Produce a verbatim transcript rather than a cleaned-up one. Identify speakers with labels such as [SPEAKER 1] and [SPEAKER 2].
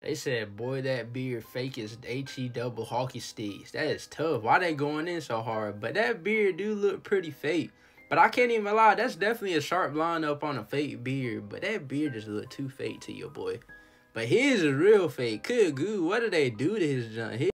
[SPEAKER 1] They said, boy, that beard fake as H E double hockey sticks. That is tough. Why they going in so hard? But that beard do look pretty fake. But I can't even lie. That's definitely a sharp lineup on a fake beard. But that beard just look too fake to your boy. But his is real fake. Good goo. What did they do to his junk?